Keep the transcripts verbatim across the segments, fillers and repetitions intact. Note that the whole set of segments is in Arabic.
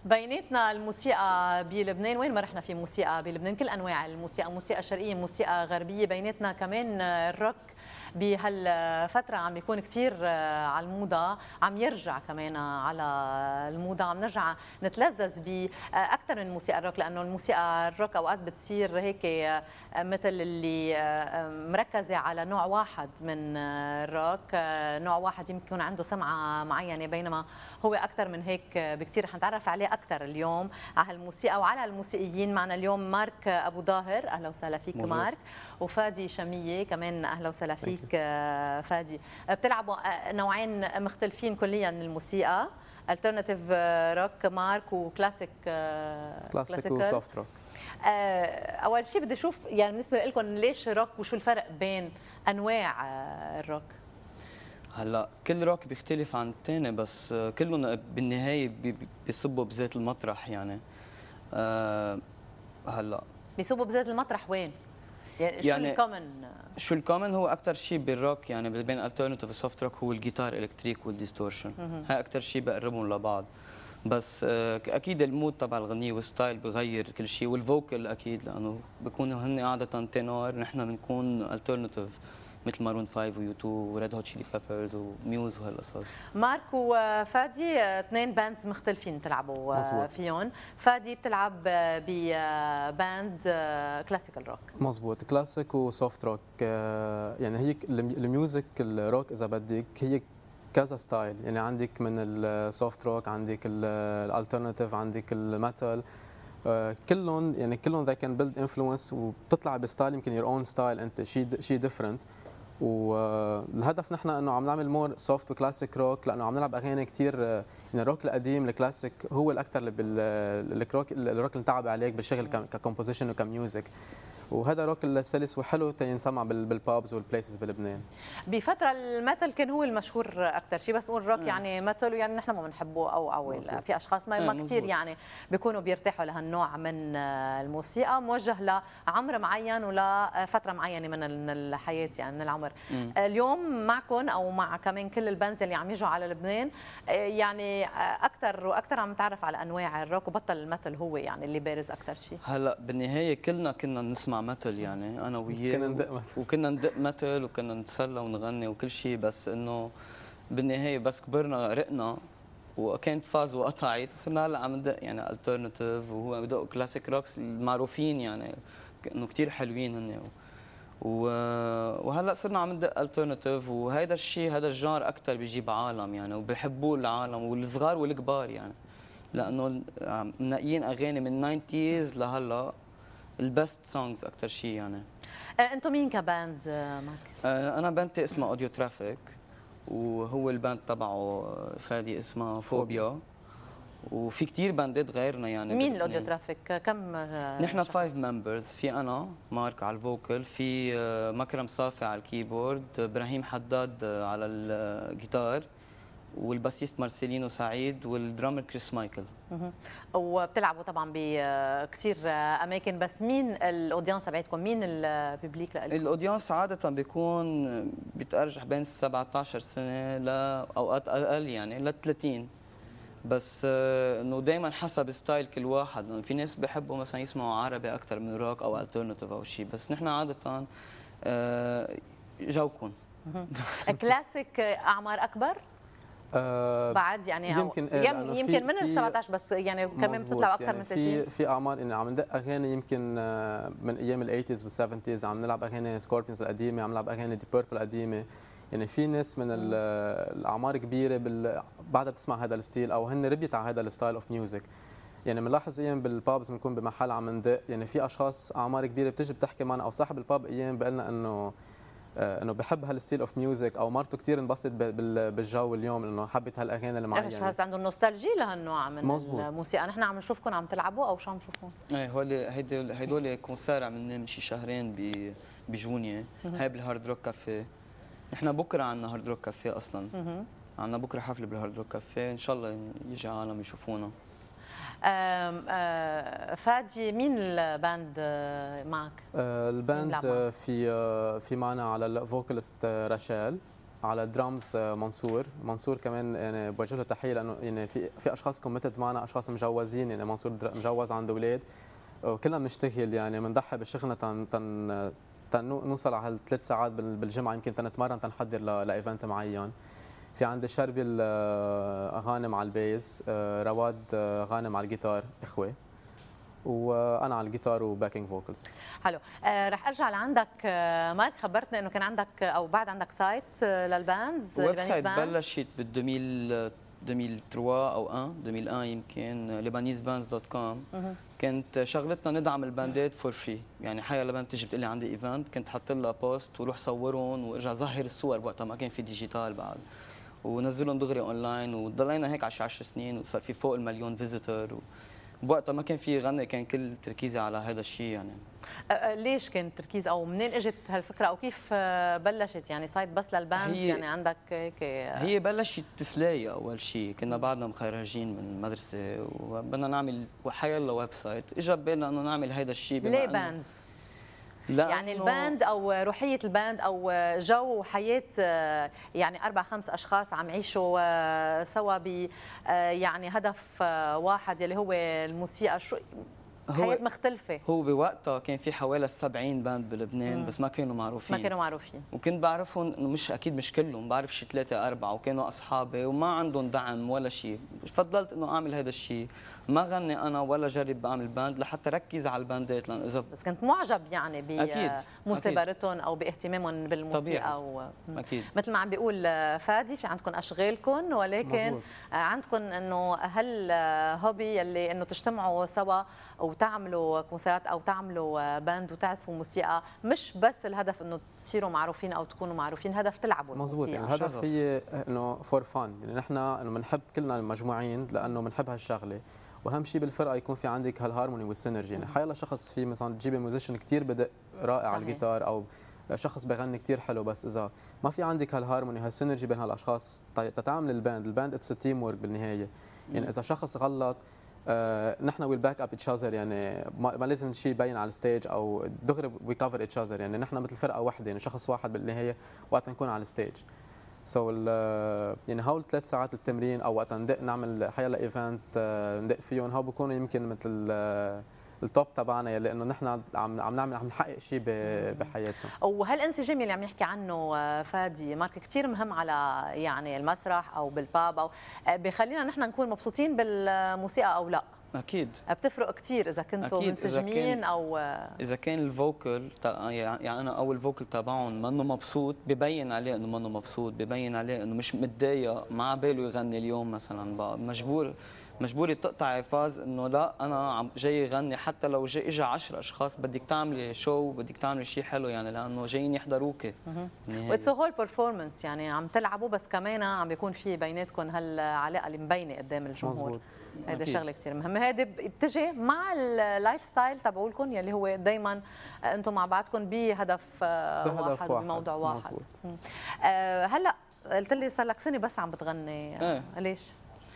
بيناتنا الموسيقى بلبنان، وين ما رحنا في موسيقى بلبنان، كل انواع الموسيقى، موسيقى شرقيه، موسيقى غربيه، بيناتنا كمان الروك بهالفتره عم بيكون كثير على الموضه، عم يرجع كمان على الموضه، عم نرجع نتلذذ باكثر من موسيقى الروك، لانه الموسيقى الروك اوقات بتصير هيك مثل اللي مركزه على نوع واحد من الروك، نوع واحد يمكن يكون عنده سمعه معينه، بينما هو اكثر من هيك بكثير. رح نتعرف عليه اكثر اليوم على هالموسيقى وعلى الموسيقيين. معنا اليوم مارك ابو ظاهر، اهلا وسهلا فيك موجود. مارك. وفادي شميه كمان، اهلا وسهلا فيك فادي. بتلعبوا نوعين مختلفين كليا من الموسيقى، الترناتيف روك مارك، وكلاسيك كلاسيك وسوفت روك. اول شيء بدي اشوف يعني بالنسبه لكم ليش روك وشو الفرق بين انواع الروك؟ هلا كل روك بيختلف عن الثاني، بس كلهم بالنهايه بيصبوا بذات المطرح يعني. أه هلا بيصبوا بذات المطرح وين؟ يعني شو يعني الكومن؟ شو الكومن هو اكثر شيء بالروك يعني بين الالترناتيف وسوفت روك هو الجيتار الكتريك والديستورشن، هاي اكثر شيء بقربهم لبعض. بس اكيد المود تبع الغنيه والستايل بغير كل شيء، والفوكل اكيد لانه بيكونوا هن عاده تينور، نحن بنكون الترناتيف مثل مارون خمسة ويو تو وريد هوت تشيلي بيبرز وميوز وهالقصص. مارك وفادي اثنين باندز مختلفين بتلعبوا مزبوط. فيهم. فادي بتلعب بباند كلاسيكال روك. مزبوط، كلاسيك وسوفت روك. يعني هي الميوزك الروك اذا بدك هي كذا ستايل، يعني عندك من السوفت روك، عندك الالترناتيف، عندك الميتال، كلهم يعني كلهم ذي كان بيلد انفلونس، وبتطلع بستايل يمكن يور اون ستايل انت، شيء شيء ديفرنت. والهدف نحن انه عم نعمل مور سوفت وكلاسيك روك، لانه عم نلعب اغاني كثير يعني الروك القديم الكلاسيك هو الاكثر اللي بالروك الروك اللي تعب عليك بالشغل ككومبوزيشن وكميوزك، وهذا روك السلس وحلو تينسمع بالبابز والبليسز بلبنان. بفتره الميتال كان هو المشهور اكثر شيء، بس نقول روك م. يعني ميتال، يعني نحن ما بنحبه او او في اشخاص ما, ما كثير يعني بيكونوا بيرتاحوا لهالنوع من الموسيقى، موجه لعمر معين ولا فتره معينه من الحياه يعني من العمر. م. اليوم معكم او مع كمان كل البانز اللي عم يجوا على لبنان، يعني اكثر واكثر عم نتعرف على انواع الروك، وبطل الميتال هو يعني اللي بارز اكثر شيء. هلا بالنهايه كلنا كنا نسمع متل يعني انا وياه، كنا ندق متل وكنا ندق متل وكنا نتسلى ونغني وكل شيء، بس انه بالنهايه بس كبرنا رقنا وكانت فاز وقطعت، صرنا هلا عم ندق يعني الترناتيف، وهو بدق كلاسيك روكس المعروفين يعني انه كثير حلوين هن، وهلا صرنا عم ندق الترناتيف، وهذا الشيء هذا الجار اكثر بيجيب عالم يعني وبيحبوه العالم والصغار والكبار يعني، لانه منقيين اغاني من ناينتيز لهلا البست سونجز اكثر شيء يعني. انتم مين كباند مارك؟ انا باندتي اسمها اوديو ترافيك، وهو الباند تبعه فادي اسمها فوبيا، وفي كثير باندات غيرنا يعني. مين الاوديو ترافيك؟ كم؟ نحن فايف ممبرز، في انا مارك على الفوكل، في مكرم صافي على الكيبورد، ابراهيم حداد على الجيتار، والباسيست مارسيلينو سعيد، والدرامر كريس مايكل. وبتلعبوا طبعا بكثير اماكن، بس مين الاودينس تبعتكم؟ مين الببليك لكم؟ الاودينس عاده بيكون بيتارجح بين سبعة عشر سنه لاوقات اقل يعني ل ثلاثين، بس انه دائما حسب ستايل كل واحد، في ناس بيحبوا مثلا يسمعوا عربي اكثر من روك او الترناتيف او شيء، بس نحن عاده جوكم. كلاسيك اعمار اكبر؟ أه بعد يعني يمكن يم يمكن من ال سبعة عشر، بس يعني كمان بتطلعوا اكثر يعني من ثلاثين. في في اعمار انه عم ندق اغاني يمكن من ايام الايتيز والسفنتيز، عم نلعب اغاني سكوربيونز القديمه، عم نلعب اغاني دي بيربل القديمه، يعني في ناس من الاعمار كبيره بال... بعدها بتسمع هذا الستيل او هن ربيت على هذا الستايل اوف ميوزك. يعني بنلاحظ ايام بالبابز بنكون بمحل عم ندق، يعني في اشخاص اعمار كبيره بتيجي بتحكي معنا او صاحب الباب ايام بقول لنا انه انه بحب هالستيل اوف ميوزك، او مرته كثير انبسطت بالجو اليوم انه حبت هالاغاني المعينه. ايش هذا عنده نوستالجي لهالنوع من مزبوط. الموسيقى. نحن عم نشوفكم عم تلعبوا او شو عم نشوفكم؟ ايه هول هيدول هيدول كونسير عملناه من شي شهرين بجونيا، هاي بالهارد روك كافيه. نحن بكره عندنا هارد روك كافيه اصلا، عندنا بكره حفله بالهارد روك كافيه، ان شاء الله يجي عالم يشوفونا. أم أه فادي مين الباند معك؟ أه الباند في في معنا على الفوكاليست راشال، على درامز منصور منصور كمان يعني بوجه له تحيه لانه يعني في في اشخاص كوميتد معنا، اشخاص مجوزين، يعني منصور مجوز عنده اولاد وكلنا بنشتغل يعني بنضحي بشغلنا تن تن تنوصل على هالثلاث ساعات بالجمعه يمكن تنتمرن تنحضر لايفنت معين. في عندي شربل غانم على البيز، رواد غانم على الجيتار، اخوه، وانا على الجيتار وباكينج فوكلز. حلو. آه رح ارجع لعندك آه مارك، خبرتنا انه كان عندك او بعد عندك سايت آه للباندز. ويب سايت بلشت بال ألفين وثلاثة او واحد ألفين وواحد يمكن، ليبانيز باندز دوت كوم. كانت شغلتنا ندعم الباندات فور فري، يعني حيا لبنت تيجي بتقول لي عندي ايفنت كنت حط لها بوست وروح صورهم وارجع ظهر الصور، وقتها ما كان في ديجيتال بعد، ونزلهم دغري اونلاين، وضلينا هيك على عشر سنين وصار في فوق المليون فيزيتور. بوقتها ما كان في غنى، كان كل تركيزي على هذا الشيء يعني. ليش كان التركيز او منين اجت هالفكره او كيف بلشت؟ يعني سايت بس للباند يعني عندك هيك؟ هي بلشت تسلاية اول شيء، كنا بعدنا مخرجين من المدرسه وبدنا نعمل حيلا ويب سايت، اجى ببالنا انه نعمل هذا الشيء. ليه باندز؟ يعني الباند او روحيه الباند او جو وحياه يعني اربع خمس اشخاص عم يعيشوا سوا ب يعني هدف واحد يلي هو الموسيقى، شو حياه مختلفه. هو بوقتها كان في حوالي سبعين باند بلبنان، مم. بس ما كانوا معروفين، ما كانوا معروفين، وكنت بعرفهم انه مش اكيد مش كلهم، بعرف شي ثلاثه اربعه وكانوا اصحابي وما عندهم دعم ولا شيء. فضلت انه اعمل هذا الشيء، ما غني انا ولا جرب بعمل باند لحتى ركز على الباندات، لان اذا بس كنت معجب يعني بمثابرتهم او باهتمامهم بالموسيقى و... اكيد مثل ما عم بيقول فادي، في عندكم اشغالكم، ولكن مزبوط. عندكم انه هل هوبي يلي انه تجتمعوا سوا وتعملوا كونسرات او تعملوا باند وتعزفوا موسيقى، مش بس الهدف انه تصيروا معروفين او تكونوا معروفين، الهدف تلعبوا مزبوط. يعني الهدف هي انه فور فان، يعني نحن انه بنحب كلنا المجموعين لانه بنحب هالشغله، واهم شيء بالفرقه يكون في عندك هالهارموني والسينرجي. يعني حيلا شخص في مثلا تجيب ميوزيشن كثير بدق رائع على الجيتار او شخص بغني كثير حلو، بس اذا ما في عندك هالهارموني هالسينرجي بين هالاشخاص تتعامل الباند، الباند اتس تيم ورك بالنهايه. يعني اذا شخص غلط آه نحن ويل باك اب اتش اذر، يعني ما, ما لازم شيء يبين على الستيج او دغري وي كفر اتش اذر، يعني نحن مثل فرقه واحده، يعني شخص واحد بالنهايه وقت نكون على الستيج. سو so يعني هول ثلاث ساعات التمرين او وقت ندق نعمل حيلا ايفنت ندق فيهم، هول بكونوا يمكن مثل التوب تبعنا، يلي انه نحن عم عم نعمل عم نحقق شيء بحياتنا. وهالانسجام اللي عم يحكي عنه فادي مارك كثير مهم على يعني المسرح او بالباب، او بخلينا نحن نكون مبسوطين بالموسيقى او لا. اكيد بتفرق كثير اذا كنتوا منسجمين او اذا كان الفوكل يعني انا او الفوكل تبعهم منه مبسوط، ببين عليه انه منه مبسوط، ببين عليه انه مش متضايق، ما على باله يغني اليوم مثلا، بقى مجبور مجبوري تقطعي فاز انه لا انا عم جاي غني، حتى لو جاي اجى عشرة اشخاص بدك تعملي شو، بدك تعملي شيء حلو، يعني لانه جايين يحضروك. واتس هول بيرفورمانس، يعني عم تلعبوا بس كمان عم بيكون في بيناتكم هالعلاقه اللي مبينه قدام الجمهور. مزبوط. هيدا شغله كثير مهمه، هيدي بتجي مع اللايف ستايل تبعولكم يلي هو دائما انتم مع بعضكم بهدف واحد بموضوع واحد. مزبوط. آه هلا قلت لي صار لك سنه بس عم بتغني، ايه. ليش؟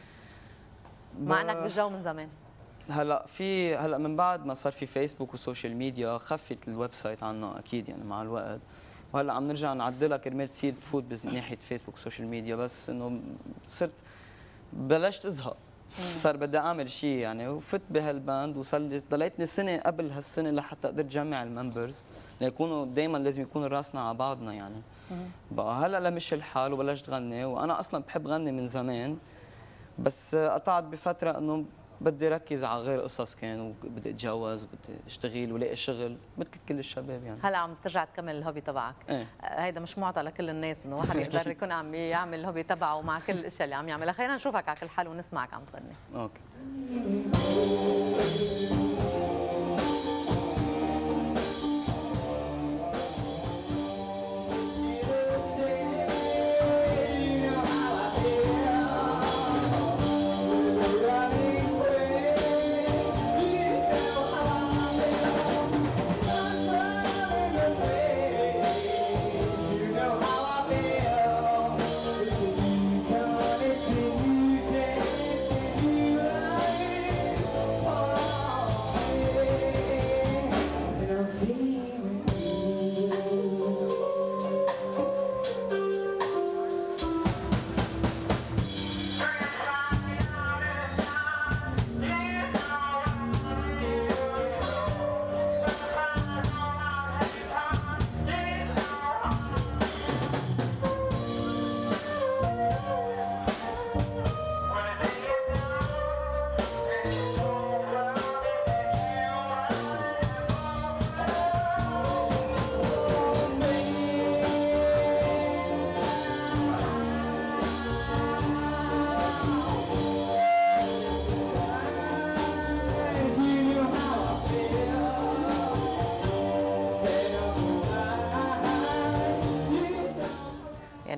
مع انك بالجو من زمان. هلا في هلا من بعد ما صار في فيسبوك وسوشيال ميديا خفت الويب سايت عنا اكيد يعني مع الوقت، وهلا عم نرجع نعدلها كرمال تصير تفوت بناحيه فيسبوك وسوشيال ميديا، بس انه صرت بلشت ازهق، صار بدي اعمل شيء يعني، وفت بهالباند وصار ضليتني سنه قبل هالسنه لحتى اقدر جمع الممبرز ليكونوا دائما لازم يكون راسنا على بعضنا يعني. بقى هلا لمشي الحال وبلشت غني، وانا اصلا بحب غني من زمان، بس قطعت بفتره انه بدي ركز على غير قصص، كان وبدي اتجوز وبدي اشتغل ولاقي شغل مثل كل الشباب يعني. هلا عم ترجع تكمل الهوبي تبعك. ايه؟ هيدا مش معطى لكل الناس انه واحد يقدر يكون عم يعمل الهوبي تبعه مع كل الاشياء اللي عم يعملها. خلينا نشوفك على كل حال ونسمعك عم تغني. اوكي.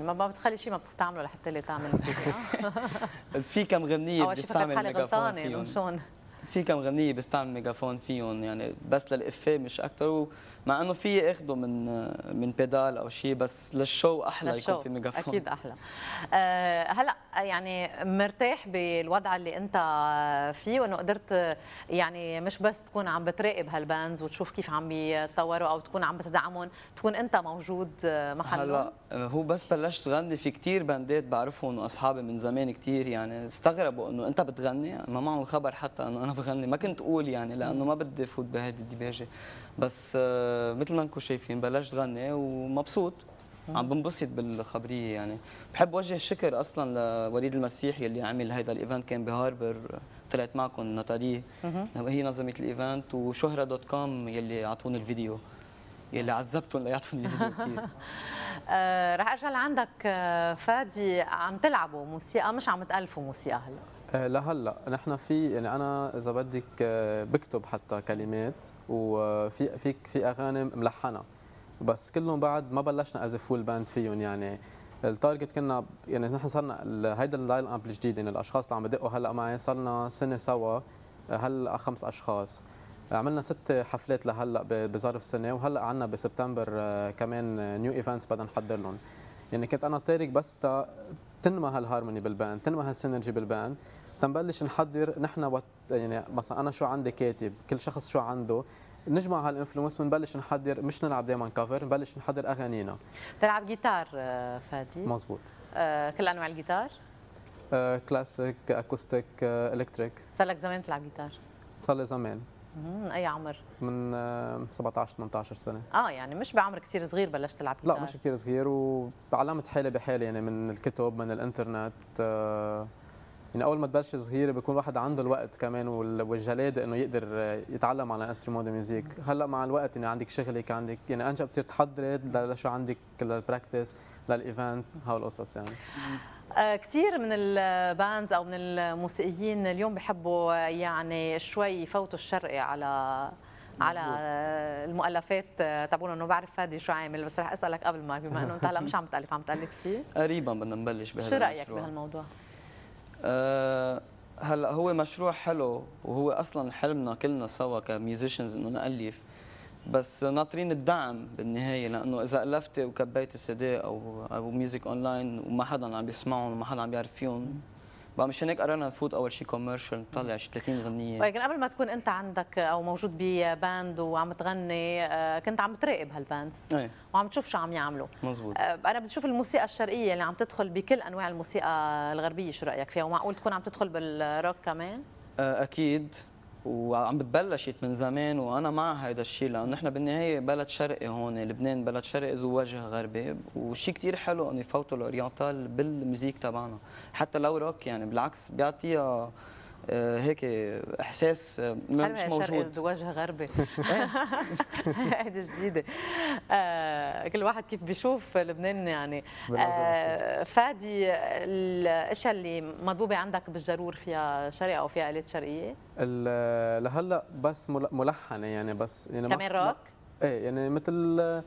ما ما بتخلي شيء ما بتستعمله لحتى اللي تعمل في كم غنيه اول شيء فكرت بتستعمل حالي ميجافون غلطانه انه فيهم. شلون في كم غنيه بستعمل ميجافون فيهم يعني بس للإفيه مش اكثر، مع انه في اخذه من من بيدال او شيء، بس للشو احلى للشو. يكون في ميجافون. اكيد احلى. أه هلا يعني مرتاح بالوضع اللي انت فيه، وانه قدرت يعني مش بس تكون عم بتراقب هالباندز وتشوف كيف عم بيتطوروا او تكون عم بتدعمهم، تكون انت موجود محلهم؟ هلا هو بس بلشت غني في كثير باندات بعرفهم واصحابي من زمان كثير، يعني استغربوا انه انت بتغني، ما معهم الخبر حتى انه انا بغني، ما كنت اقول يعني لانه ما بدي فوت بهذه الديباجه، بس آه مثل ما انكم شايفين بلشت غني ومبسوط، عم بنبسط بالخبريه يعني. بحب وجه شكر اصلا لوليد المسيح يلي عمل هيدا الايفنت، كان بهاربر، طلعت معكم ناتالي هي نظمت الايفنت، وشهره دوت كوم يلي اعطوني الفيديو، يلي عذبتهم ليعطوني الفيديو كثير. آه رح ارجع لعندك آه فادي، عم تلعبوا موسيقى مش عم تالفوا موسيقى هلا؟ آه لهلا نحن في يعني انا اذا بدك آه بكتب حتى كلمات، وفي في في اغاني ملحنه، بس كلهم بعد ما بلشنا از فول باند فيهم. يعني التارجت كنا يعني نحن صرنا هيدا اللاين اب الجديد، يعني الاشخاص اللي عم بدقوا هلا معي صرنا سنه سوا، هلا خمس اشخاص، عملنا ست حفلات لهلا بظرف سنه، وهلا عندنا بسبتمبر كمان نيو ايفنتس بدنا نحضر لهم. يعني كنت انا تارك بس تا تنمى هالهارموني بالباند، تنمى هالسينرجي بالباند، تنبلش نحضر نحن وقت يعني مثلا انا شو عندي كاتب، كل شخص شو عنده، نجمع هالانفلونس ونبلش نحضر، مش نلعب دائما كفر، نبلش نحضر اغانينا. بتلعب جيتار فادي؟ مزبوط. آه كل انواع الجيتار؟ آه كلاسيك، اكوستيك، آه الكتريك. صار لك زمان تلعب جيتار؟ صار لي زمان. من اي عمر؟ من آه سبعطعش ثمنطعش سنه. اه يعني مش بعمر كثير صغير بلشت تلعب جيتار؟ لا مش كثير صغير، وعلمت حالي بحالي يعني من الكتب، من الانترنت. آه يعني اول ما تبلش صغير بيكون الواحد عنده الوقت كمان والجلاده انه يقدر يتعلم على انسترومون دو ميوزيك. هلا مع الوقت يعني عندك شغلك، عندك يعني انت بتصير تحضري لشو عندك للبراكتس للايفنت، هالقصص يعني. آه كثير من الباندز او من الموسيقيين اليوم بحبوا يعني شوي يفوتوا الشرقي على على المؤلفات تبعونه، انه بعرف فادي شو عامل، بس رح اسالك قبل ما، بما انه انت هلا مش عم تالف، عم تالف شيء؟ قريبا بدنا نبلش بهذا. شو رايك بهالموضوع؟ أه هلا هو مشروع حلو، وهو اصلا حلمنا كلنا سوا كميوزيشنز انه نالف، بس ناطرين الدعم بالنهايه، لانه اذا الفتي وكبيت السي او او ميوزك اونلاين وما حدا عم بيسمعهم وما حدا عم بيعرف فيهم، بقى مشان هيك قررنا نفوت اول شيء كوميرشال، نطلع شي ثلاثين غنيه. ولكن قبل ما تكون انت عندك او موجود بباند وعم تغني، كنت عم تراقب هالباندز ايه وعم تشوف شو عم يعملوا. مزبوط. انا بشوف الموسيقى الشرقيه اللي عم تدخل بكل انواع الموسيقى الغربيه، شو رايك فيها؟ ومعقول تكون عم تدخل بالروك كمان؟ اكيد، وعم بتبلشت من زمان، وانا مع هذا الشيء، لانه نحن بالنهايه بلد شرقي هون، لبنان بلد شرقي ذو وجه غربي، وشيء كثير حلو انه يفوتوا الاورينتال بالميوزيك تبعنا، حتى لو روك يعني بالعكس بيعطيها هيك احساس مش موجود. ذو وجه غربي هيدي جديده. آه كل واحد كيف بيشوف لبنان يعني. آه فادي، الاشياء اللي مضبوبه عندك بالجرور فيها شرقي او فيها آلات شرقيه؟ لهلا بس ملحنه يعني، بس يعني كمان روك؟ ايه يعني مثل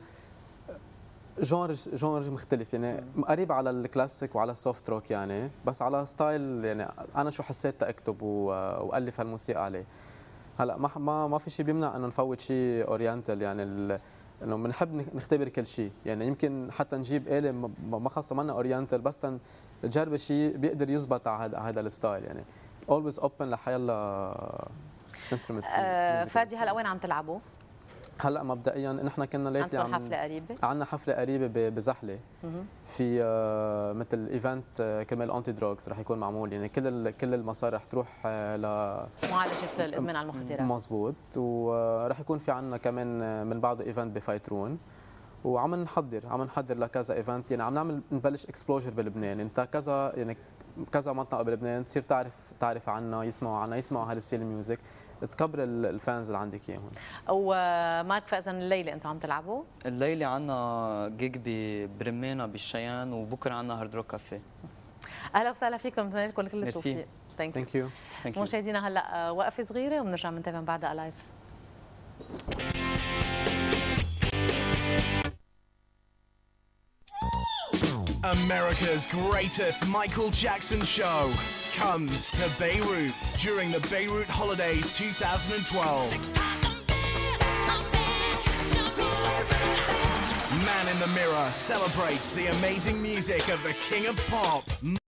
جونر جونر مختلف يعني، قريب على الكلاسيك وعلى السوفت روك يعني، بس على ستايل يعني انا شو حسيت اكتب والف هالموسيقى عليه. هلا ما ما ما في شيء بيمنع انه نفوت شيء اورينتال يعني، انه بنحب نختبر كل شيء يعني، يمكن حتى نجيب آلة ما خاصه منا اورينتال بس تجرب شيء بيقدر يزبط على هذا هذا الستايل يعني. اولويز اوبن لحيلا انسترومنت. آه فادي هلا وين عم تلعبوا؟ هلا مبدئيا نحن كنا ليتلي عم حفله قريبه؟ عندنا حفله قريبه بزحله في مثل ايفنت كرمال انتي دروغز رح يكون معمول يعني، كل كل المسار رح تروح ل معالجه الادمان على المخدرات. مزبوط، ورح يكون في عندنا كمان من بعده ايفنت بفايترون، وعم نحضر عم نحضر لكذا ايفنت يعني، عم نعمل نبلش اكسبلوجر بلبنان، انت كذا يعني كذا منطقه بلبنان تصير تعرف تعرف عنا، يسمعوا عنا، يسمعوا هالستيل الميوزك، تكبر الفانز اللي عندك اياهم. وماك فاذا الليله انتم عم تلعبوا؟ الليله عندنا جيج برمانه بالشيان، وبكره عندنا هارد روك كافيه. اهلا وسهلا فيكم، بتمنى لكم كل التوفيق. ثانك يو. مشاهدينا هلا وقفه صغيره وبنرجع بنتابع من بعدها لايف. Oh America's greatest Michael Jackson show comes to Beirut during the Beirut Holidays two thousand twelve. Man in the Mirror celebrates the amazing music of the King of Pop.